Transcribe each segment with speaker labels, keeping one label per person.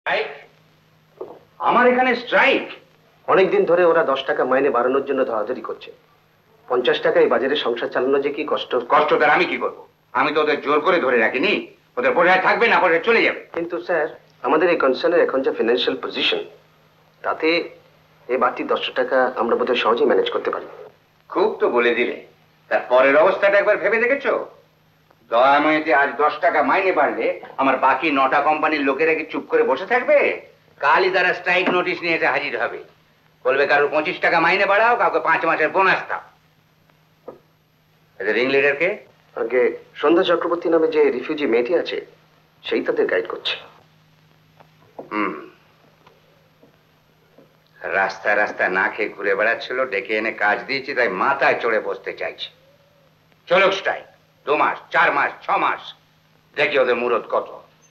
Speaker 1: Strike? আমার এখানে strike?
Speaker 2: অনেকদিন ধরে ওরা 10 টাকা মাইনে বাড়ানোর জন্য ধরাধরি করছে। 50 টাকায় বাজারে সংসার চালানো যে কি কষ্ট।
Speaker 1: কষ্ট তার আমি কি করব? আমি তো ওদের জোর করে ধরে রাখিনি। ওদের পরে থাকবে না, পরে চলে যাবে।
Speaker 2: কিন্তু স্যার, আমাদের এই কনসার্নের এখন যে ফিনান্সিয়াল পজিশন, তাতে এই বাড়তি 10 টাকা আমরা বোধহয় সহজেই ম্যানেজ করতে পারি।
Speaker 1: খুব তো বলে দিলে। তার পরের অবস্থাটা একবার ভেবে দেখেছো? দয়াময়তে আজ 10 টাকা মাইনে বাড়লে আমার বাকি 9টা কোম্পানির লোকেরা কি চুপ করে বসে থাকবে? কালই তারা স্ট্রাইক নোটিশ নিয়ে এসে হাজির হবে। বলবে কারোর 25 টাকা মাইনে বাড়াও, কাউকে 5 মাসের বোনাস দাও। এদের রিংলিডার কে?
Speaker 2: আগে সন্ধ্যা চক্রবর্তী নামে যে রিফিউজি মেয়েটি আছে, সেই তাদের গাইড করছে।
Speaker 1: রাস্তায় রাস্তায় না খেয়ে ঘুরে বেড়াচ্ছিল, ডেকে এনে কাজ দিয়েছি, তাই মাথায় চড়ে বসতে চাইছে। চলো স্ট্রাইক, 2 মাস, 4 মাস, 6 মাস, দেখি ওদের মুরত কত।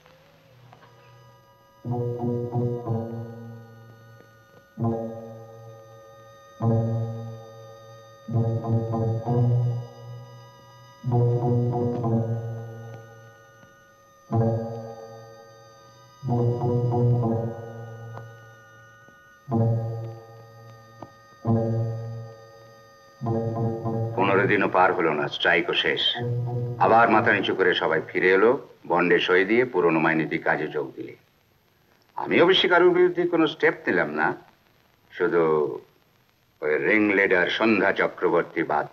Speaker 1: 15 দিনও পার হলো না, স্ট্রাইকও শেষ। আবার মাথা নিচু করে সবাই ফিরে এলো, বন্ডে সই দিয়ে পুরনো মাইনেতে কাজে যোগ দিলে। আমি অবশ্যই কারোর বিরুদ্ধে কোনো স্টেপ নিলাম না, শুধু ওই রিং লিডার সন্ধ্যা চক্রবর্তী বাদ।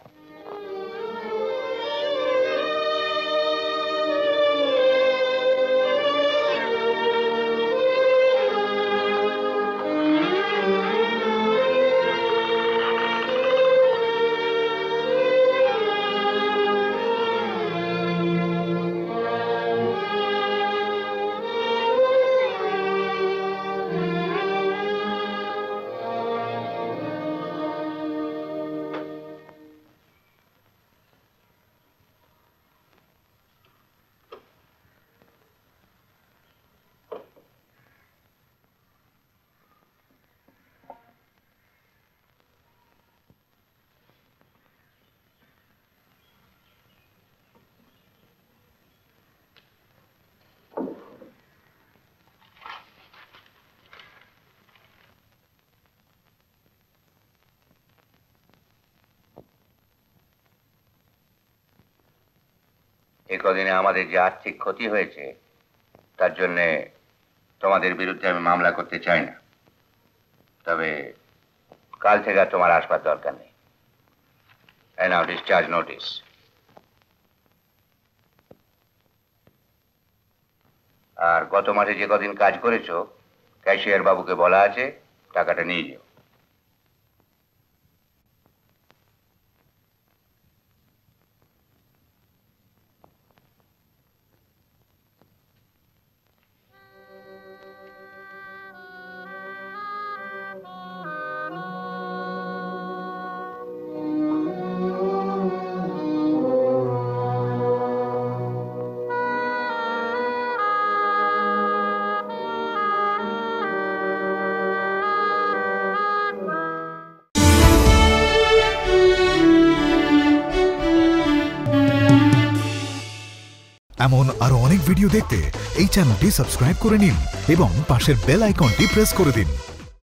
Speaker 1: এই কদিনে আমাদের যে আর্থিক ক্ষতি হয়েছে, তার জন্যে তোমাদের বিরুদ্ধে আমি মামলা করতে চাই না। তবে কাল থেকে আর তোমার আসবার দরকার নেই। এই নাও ডিসচার্জ নোটিশ। আর গত মাসে যে কদিন কাজ করেছো, ক্যাশিয়ার বাবুকে বলা আছে টাকাটা নিয়ে যেও।
Speaker 3: এমন আরো অনেক ভিডিও দেখতে এই চ্যানেলটি সাবস্ক্রাইব করে নিন এবং পাশের বেল আইকনটি প্রেস করে দিন।